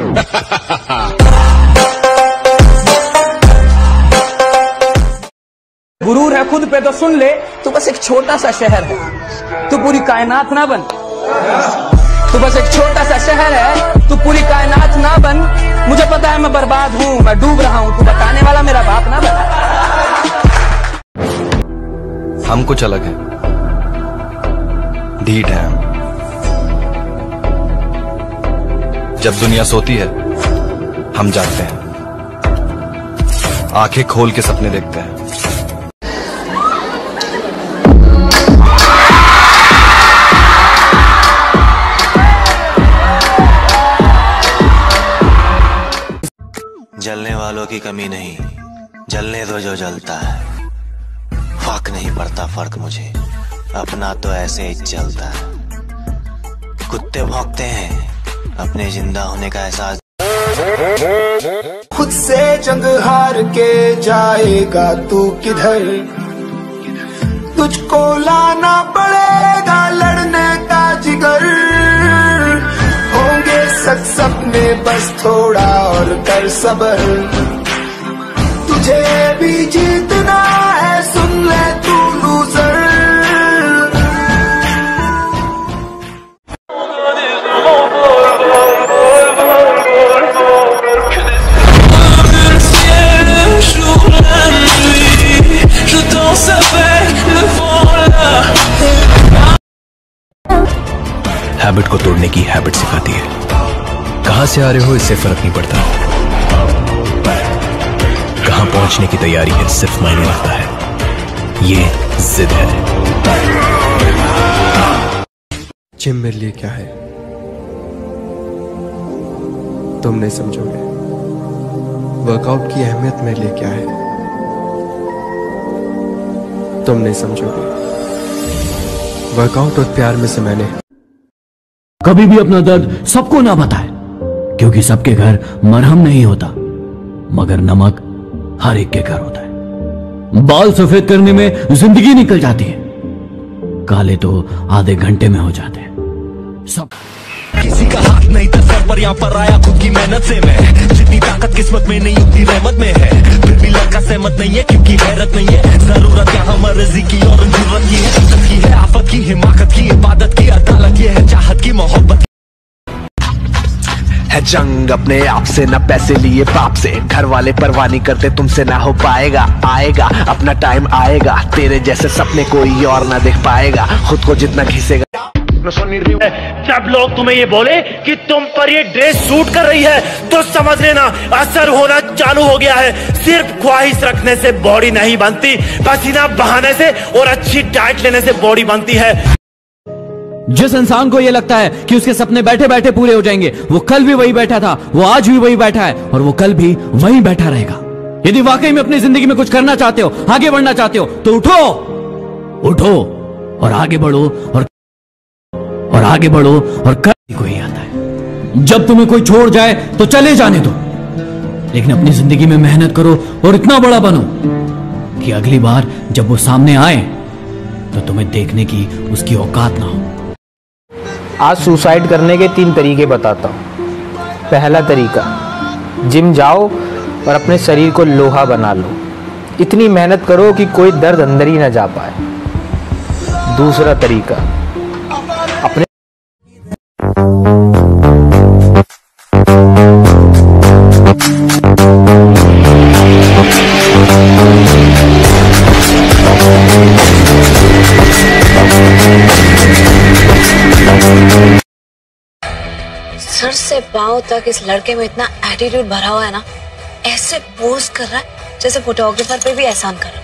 गुरूर है खुद पे तो सुन ले, तू बस एक छोटा सा शहर है, तू पूरी कायनात ना बन। तू बस एक छोटा सा शहर है, तू पूरी कायनात ना बन। मुझे पता है मैं बर्बाद हूँ, मैं डूब रहा हूँ, तू बताने वाला मेरा बाप ना बन। हम कुछ अलग है, ढीठ है हम। जब दुनिया सोती है हम जागते हैं, आंखें खोल के सपने देखते हैं। जलने वालों की कमी नहीं, जलने दो जो जलता है। फर्क नहीं पड़ता फर्क मुझे, अपना तो ऐसे ही चलता है। कुत्ते भौंकते हैं, अपने जिंदा होने का एहसास। खुद से जंग हार के जाएगा तू किधर, तुझको लाना पड़ेगा लड़ने का जिगर। होंगे सच सपने बस थोड़ा और कर सबर, तुझे भी जीतना है सुन ले तू लूजर। हैबिट को तोड़ने की हैबिट सिखाती है। कहां से आ रहे हो इससे फर्क नहीं पड़ता, कहां पहुंचने की तैयारी है सिर्फ मायने रखता है। ये जिद है। जिम मेरे लिए क्या है तुम नहीं समझोगे। वर्कआउट की अहमियत मेरे लिए क्या है तुम नहीं समझोगे। वर्कआउट और प्यार में से मैंने कभी भी अपना दर्द सबको ना बताए, क्योंकि सबके घर मरहम नहीं होता, मगर नमक हर एक के घर होता है। बाल सफेद करने में जिंदगी निकल जाती है, काले तो आधे घंटे में हो जाते हैं। सब किसी का हाथ नहीं था सर पर, यहाँ पर आया खुद की मेहनत से मैं। जितनी ताकत किस्मत में नहीं उतनी रहमत में है, फिर भी लड़का सहमत नहीं है क्योंकि हैरत नहीं है। जरूरत यहाँ मर्जी की और जरूरत की है, इज्जत की है, आफत की, हिमाकत की, इबादत की, अदालत ये है, चाहत की, मोहब्बत है। जंग अपने आप से, न पैसे लिए बाप से। घर वाले परवाह नहीं करते तुमसे, ना हो पाएगा। आएगा अपना टाइम आएगा, तेरे जैसे सपने कोई और ना देख पाएगा। खुद को जितना घिसेगा। जब लोग तुम्हें ये बोले कि तुम पर ये ड्रेस सूट कर रही है, तो समझ लेना असर होना चालू हो गया है। सिर्फ ख्वाहिश रखने से बॉडी नहीं बनती, पसीना बहाने से और अच्छी डाइट लेने से बॉडी बनती है। जिस इंसान को यह लगता है कि उसके सपने बैठे बैठे पूरे हो जाएंगे, वो कल भी वही बैठा था, वो आज भी वही बैठा है और वो कल भी वही बैठा रहेगा। यदि वाकई में अपनी जिंदगी में कुछ करना चाहते हो, आगे बढ़ना चाहते हो, तो उठो, उठो और आगे बढ़ो और आगे बढ़ो और कर कोई आता है। जब तुम्हें कोई छोड़ जाए तो चले जाने दो, लेकिन अपनी जिंदगी में मेहनत करो और इतना बड़ा बनो कि अगली बार जब वो सामने आए तो तुम्हें देखने की उसकी औकात ना हो। आज सुसाइड करने के 3 तरीके बताता हूँ। पहला तरीका, जिम जाओ और अपने शरीर को लोहा बना लो। इतनी मेहनत करो कि कोई दर्द अंदर ही ना जा पाए। दूसरा तरीका, अपने सर से पांव तक इस लड़के में इतना एटीट्यूड भरा हुआ है ना, ऐसे पोज कर रहा है जैसे फोटोग्राफर पे भी एहसान कर रहा है।